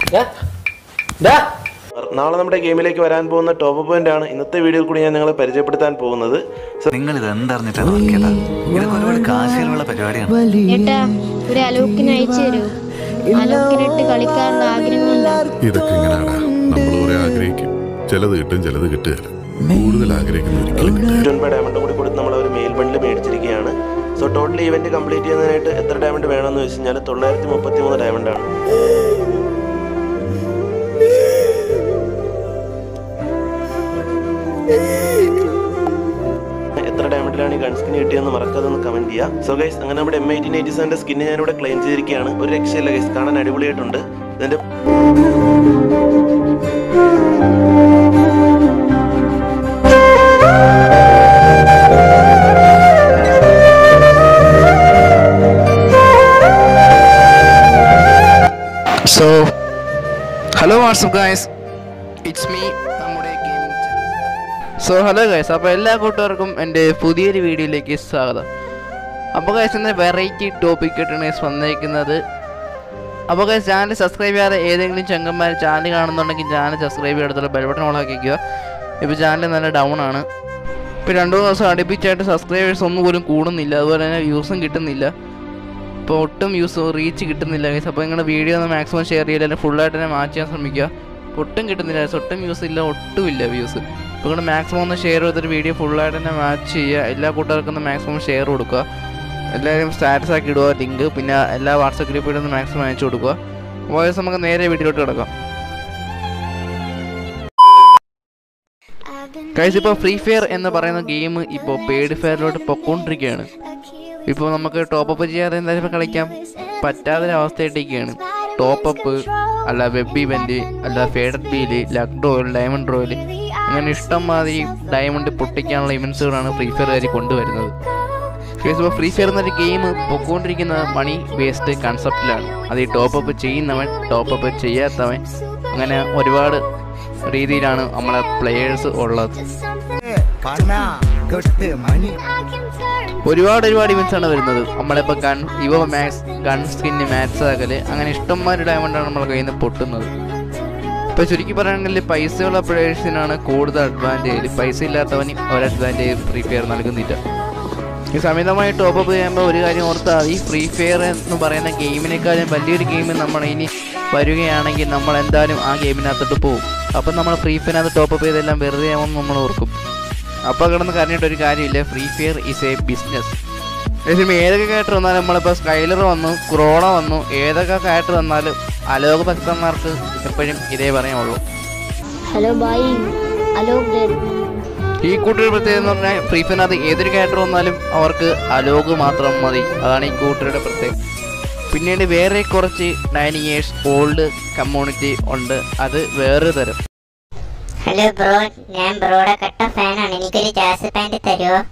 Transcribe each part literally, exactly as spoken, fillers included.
നാളെ നമ്മുടെ ഗെയിമിലേക്ക് വരാൻ പോകുന്ന ടോപ്പ് പോയിന്റ് ആണ് ഇന്നത്തെ വീഡിയോയിൽ കൂടി ഞാൻ നിങ്ങളെ പരിചയപ്പെടുത്താൻ പോകുന്നത്. നിങ്ങൾ ഇത് എന്തറിഞ്ഞിട്ടാണ് നോക്കിയതാ? ഇതൊക്കെ ഒരുപാട് കാശിലുള്ള പരിപാടിയാണ്. ഒരു അലോക്കിന് അയച്ചു തരൂ. അലോക്കിനിട്ട് കളിക്കാനുള്ള ആഗ്രഹമുണ്ടോ? ഇതൊക്കെ എങ്ങനെയാടാ? നമ്മൾ കുറെ ആഗ്രഹിക്കും, ചിലത് കിട്ടും, ചിലത് കിട്ടുകയില്ല. കൂടുതൽ ആഗ്രഹിക്കുന്ന ഒരിക്കലും ഡയമണ്ട് കൂടി കൊടുത്ത് നമ്മൾ ഒരു മെയിൽ ബണ്ടിൽ മേടിച്ചിരിക്കുകയാണ്. സോ ടോട്ടൽ ഇവന്റ് കംപ്ലീറ്റ് ചെയ്യുന്നതിനായിട്ട് എത്ര ഡയമണ്ട് വേണമെന്ന് വെച്ച് കഴിഞ്ഞാൽ തൊള്ളായിരത്തി മുപ്പത്തി മൂന്ന് ഡയമണ്ട് ആണ്. എത്ര ഡയമണ്ടിലാണ് ഈ ഗൺ സ്കിൻ കിട്ടിയെന്ന് മറക്കാതെന്ന് കമന്റ് ചെയ്യാം. സോ ഗൈസ്, അങ്ങനെ നമ്മുടെ എം എയ്റ്റീൻ എയ്റ്റി സെവന്റെ സ്കിന്ന് ഞാനിവിടെ ക്ലെയിം ചെയ്തിരിക്കുകയാണ്. ഒരു രക്ഷയില്ല ഗൈസ്, കാണാൻ അടിപൊളിയായിട്ടുണ്ട്. ഇതിന്റെ So, hello what's up guys, it's me നമ്മുടെ ഗെയിമിംഗ്. സോ ഹലോ ഗൈസ്, അപ്പോൾ എല്ലാ കൂട്ടുകാർക്കും എൻ്റെ പുതിയൊരു വീഡിയോയിലേക്ക് സ്വാഗതം. അപ്പോൾ ഗൈസ്, ഇന്ന് വെറൈറ്റി ടോപ്പിക് ആയിട്ടാണ് ഗൈസ് വന്നിരിക്കുന്നത്. അപ്പോൾ ഗൈസ്, ചാനൽ സബ്സ്ക്രൈബ് ചെയ്യാതെ ഏതെങ്കിലും ചങ്കന്മാർ ചാനൽ കാണുന്നുണ്ടെങ്കിൽ ചാനൽ സബ്സ്ക്രൈബ് ചെയ്തെടുത്തുള്ള ബെൽ ബട്ടൺ ഓൺ ആക്കിക്കുക. ഇപ്പോൾ ചാനൽ നല്ല ഡൗൺ ആണ്. ഇപ്പോൾ രണ്ടു മൂന്ന് ദിവസം അടുപ്പിച്ചായിട്ട് സബ്സ്ക്രൈബേഴ്സ് ഒന്നും പോലും കൂടുന്നില്ല, അതുപോലെ തന്നെ വ്യൂസും കിട്ടുന്നില്ല. ഇപ്പോൾ ഒട്ടും വ്യൂസ് റീച്ച് കിട്ടുന്നില്ല ഗൈസ്. അപ്പോൾ നിങ്ങളുടെ വീഡിയോ ഒന്ന് മാക്സിമം ഷെയർ ചെയ്യില്ല, അല്ലെങ്കിൽ ഫുള്ളായിട്ട് തന്നെ മാച്ച് ചെയ്യാൻ ശ്രമിക്കുക. ഒട്ടും കിട്ടുന്നില്ല, ഒട്ടും വ്യൂസ് ഇല്ല, ഒട്ടുമില്ല വ്യൂസ്. ഇപ്പോൾ നിങ്ങൾ മാക്സിമം ഒന്ന് ഷെയർ ചെയ്തിട്ട് വീഡിയോ ഫുള്ളായിട്ട് തന്നെ മാച്ച് ചെയ്യുക. എല്ലാ കൂട്ടുകാർക്കും ഒന്ന് മാക്സിമം ഷെയർ കൊടുക്കുക. എല്ലാവരും സ്റ്റാറ്റസ് ആക്കി ഇടുക ലിങ്ക്. പിന്നെ എല്ലാ വാട്സപ്പ് ഗ്രൂപ്പിലും ഒന്ന് മാക്സിമം അയച്ചു കൊടുക്കുക. വോയിസ് നമുക്ക് നേരെ വീഡിയോയിലോട്ട് കിടക്കാം. ഗൈസ്, ഇപ്പോൾ ഫ്രീ ഫയർ എന്ന് പറയുന്ന ഗെയിം ഇപ്പോൾ പെയ്ഡ് ഫയറിലോട്ട് പൊക്കോണ്ടിരിക്കുകയാണ്. ഇപ്പോൾ നമുക്ക് ടോപ്പപ്പ് ചെയ്യാതെ എന്തായാലും കളിക്കാൻ പറ്റാത്തൊരു അവസ്ഥയായിട്ടൊക്കെയാണ്. ടോപ്പപ്പ് അല്ല, വെബ് ഇവൻറ്റ് അല്ല, faded wheel, luck royale, diamond royale, അങ്ങനെ ഇഷ്ടം മാതിരി ഡയമണ്ട് പൊട്ടിക്കാനുള്ള ഇവൻസുകളാണ് ഫ്രീ ഫയറുകാർ കൊണ്ടുവരുന്നത്. ഇപ്പോൾ ഫ്രീ ഫയർ എന്നൊരു ഗെയിം പൊക്കോണ്ടിരിക്കുന്നത് മണി വേസ്റ്റ് കൺസെപ്റ്റിലാണ്. അത് ഈ ടോപ്പപ്പ് ചെയ്യുന്നവൻ, ടോപ്പപ്പ് ചെയ്യാത്തവൻ, അങ്ങനെ ഒരുപാട് രീതിയിലാണ് നമ്മളെ പ്ലെയേഴ്സ് ഉള്ളത്. ഒരുപാട് ഒരുപാട് ഇവൻസ് ആണ് വരുന്നത്. നമ്മളിപ്പോൾ ഗൺ ഇവ മാക്സ്, ഗൺ സ്കിന്ന്, മാത്സ് ആകല്, അങ്ങനെ ഇഷ്ടംമാതിരി ഡയമണ്ടാണ് നമ്മളെ കയ്യിൽ നിന്ന് പൊട്ടുന്നത്. ഇപ്പോൾ ചുരുക്കി പറയുകയാണെങ്കിൽ പൈസയുള്ള പ്ലേയേഴ്സിനാണ് കൂടുതൽ അഡ്വാൻറ്റേജ്. പൈസ ഇല്ലാത്തവന് ഒരു അഡ്വാൻറ്റേജ് ഫ്രീ ഫയർ നൽകുന്നില്ല. ഈ സമയത്തമായി ടോപ്പപ്പ് ചെയ്യുമ്പോൾ ഒരു കാര്യം ഓർത്താൽ ഈ ഫ്രീ ഫയർ എന്ന് പറയുന്ന ഗെയിമിനേക്കാളും വലിയൊരു ഗെയിം നമ്മൾ ഇനി വരികയാണെങ്കിൽ നമ്മൾ എന്തായാലും ആ ഗെയിമിനകത്തോട്ട് പോകും. അപ്പം നമ്മൾ ഫ്രീ ഫയറിനകത്ത് ടോപ്പപ്പ് ചെയ്തെല്ലാം വെറുതെ ആവുമെന്ന് നമ്മൾ ഓർക്കും. അപ്പോൾ കിടന്ന് കരഞ്ഞിട്ടൊരു കാര്യമില്ല. Free fire is a business. ഏകദേശം ഏതൊക്കെ ക്യാരക്ടർ വന്നാലും, നമ്മളിപ്പോൾ സ്കൈലർ വന്നു, ക്രോണ വന്നു, ഏതൊക്കെ ക്യാരക്ടർ വന്നാലും അലോക ഭക്തന്മാർക്ക് എപ്പോഴും ഇതേ പറയാനുള്ളൂ. Hello bye Alok. ഈ കൂട്ടരുടെ പ്രത്യേകത എന്ന് പറഞ്ഞാൽ ഫ്രീ ഫയറിനകത്ത് ഏതൊരു ക്യാരക്ടർ വന്നാലും അവർക്ക് അലോക് മാത്രം മതി. അതാണ് ഈ കൂട്ടരുടെ പ്രത്യേകത. പിന്നീട് വേറെ കുറച്ച് നയൻ ഇയേഴ്സ് ഓൾഡ് കമ്മ്യൂണിറ്റി ഉണ്ട്, അത് വേറെ തരം. ഹലോ ബ്രോ, ഞാൻ ബ്രോയുടെ കട്ട ഫാനാണ്. എനിക്കൊരു ജാസ് പാൻറ് തരുമോ?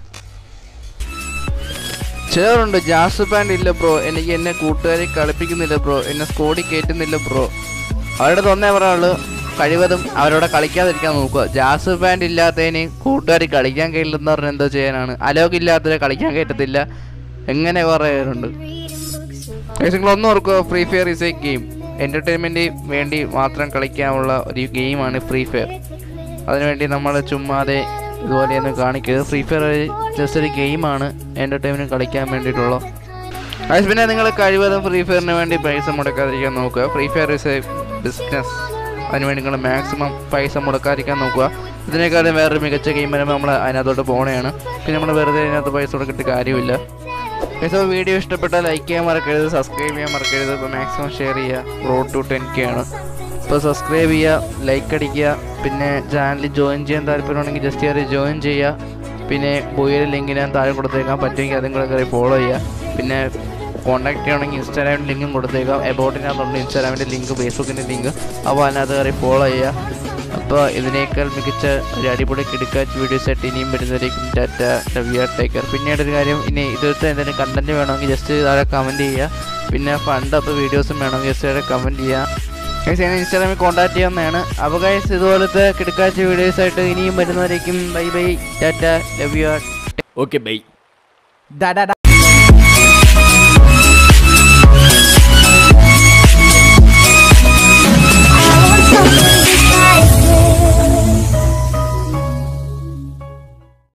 ചേറുണ്ട്. ജാസ് പാൻറ് ഇല്ല ബ്രോ, എനിക്ക് എന്നെ കൂട്ടുകാരെ കളിപ്പിക്കുന്നില്ല ബ്രോ, എന്നെ സ്കോഡിൽ കയറ്റുന്നില്ല ബ്രോ. അവരുടെ തൊന്നേ പറയാനുള്ളൂ, കഴിവതും അവരോട് കളിക്കാതിരിക്കാൻ നോക്കുക. ജാസ് പാൻറ് ഇല്ലാത്തതിന് കൂട്ടുകാർ കളിക്കാൻ കഴിയില്ലെന്ന് പറഞ്ഞാൽ എന്തോ ചെയ്യാനാണ്. അലോക് ഇല്ലാത്തവരെ കളിക്കാൻ കയറ്റത്തില്ല, എങ്ങനെ കുറേ പേരുണ്ട്. ഒന്നും ഓർക്കുക, free fire is a game. Entertainment വേണ്ടി മാത്രം കളിക്കാനുള്ള ഒരു ഗെയിമാണ് ഫ്രീ ഫയർ. അതിനുവേണ്ടി നമ്മൾ ചുമ്മാതെ ഇതുപോലെയൊന്നും കാണിക്കരുത്. ഫ്രീ ഫയർ ജസ്റ്റ് ഒരു ഗെയിമാണ്, എൻ്റർടൈൻമെൻറ്റ് കളിക്കാൻ വേണ്ടിയിട്ടുള്ള. അത് പിന്നെ നിങ്ങൾ കഴിവതും ഫ്രീ ഫയറിന് വേണ്ടി പൈസ മുടക്കാതിരിക്കാൻ നോക്കുക. Free fire is a business. അതിനുവേണ്ടി നിങ്ങൾ മാക്സിമം പൈസ മുടക്കാതിരിക്കാൻ നോക്കുക. ഇതിനേക്കാളും വേറൊരു മികച്ച ഗെയിം വരുമ്പോൾ നമ്മൾ അതിനകത്തോട്ട് പോകണതാണ്. പിന്നെ നമ്മൾ വെറുതെ അതിനകത്ത് പൈസ കൊടുക്കിട്ട് കാര്യമില്ല. ഇപ്പോൾ വീഡിയോ ഇഷ്ടപ്പെട്ടാൽ ലൈക്ക് ചെയ്യാൻ മറക്കരുത്, സബ്സ്ക്രൈബ് ചെയ്യാൻ മറക്കരുത്. ഇപ്പോൾ മാക്സിമം ഷെയർ ചെയ്യുക. റോഡ് ടു ടെൻ കെ ആണ്. ഇപ്പോൾ സബ്സ്ക്രൈബ് ചെയ്യുക, ലൈക്ക് അടിക്കുക. പിന്നെ ചാനൽ ജോയിൻ ചെയ്യാൻ താല്പര്യമുണ്ടെങ്കിൽ ജസ്റ്റ് കയറി ജോയിൻ ചെയ്യുക. പിന്നെ ബോയിയുടെ ലിങ്ക് ഞാൻ താഴെ കൊടുത്തേക്കാം, പറ്റുമെങ്കിൽ അതും കൂടെ കയറി ഫോളോ ചെയ്യുക. പിന്നെ കോൺടാക്ട് ചെയ്യണമെങ്കിൽ ഇൻസ്റ്റാഗ്രാമിൻ്റെ ലിങ്കും കൊടുത്തേക്കാം. എബൌട്ടിനകത്തുണ്ട് ഇൻസ്റ്റാഗ്രാമിൻ്റെ ലിങ്ക്, ഫേസ്ബുക്കിൻ്റെ ലിങ്ക്. അപ്പോൾ അതിനകത്ത് കയറി ഫോളോ ചെയ്യുക. അപ്പോൾ ഇതിനേക്കാൾ മികച്ച ഒരു അടിപൊളി കിടക്കാച്ച് വീഡിയോസ് ആയിട്ട് ഇനിയും വരുന്നവരേക്കും tata, love you, take care. പിന്നീടൊരു കാര്യം, ഇനി ഇതുവരെ എന്തെങ്കിലും കണ്ടൻറ്റ് വേണമെങ്കിൽ ജസ്റ്റ് താഴെ കമൻറ്റ് ചെയ്യുക. പിന്നെ ഫണ്ട് അപ്പോൾ വീഡിയോസും വേണമെങ്കിൽ ജസ്റ്റ് താഴെ കമൻറ്റ് ചെയ്യുക. ഗൈസ്, ഞാൻ ഇൻസ്റ്റാഗ്രാമിൽ കോൺടാക്ട് ചെയ്യാവുന്നതാണ്. അപ്പോൾ ഗൈസ്, ഇതുപോലത്തെ കിടക്കാച്ച് വീഡിയോസായിട്ട് ഇനിയും വരുന്നവരേക്കും bye bye, tata, love you. Okay by.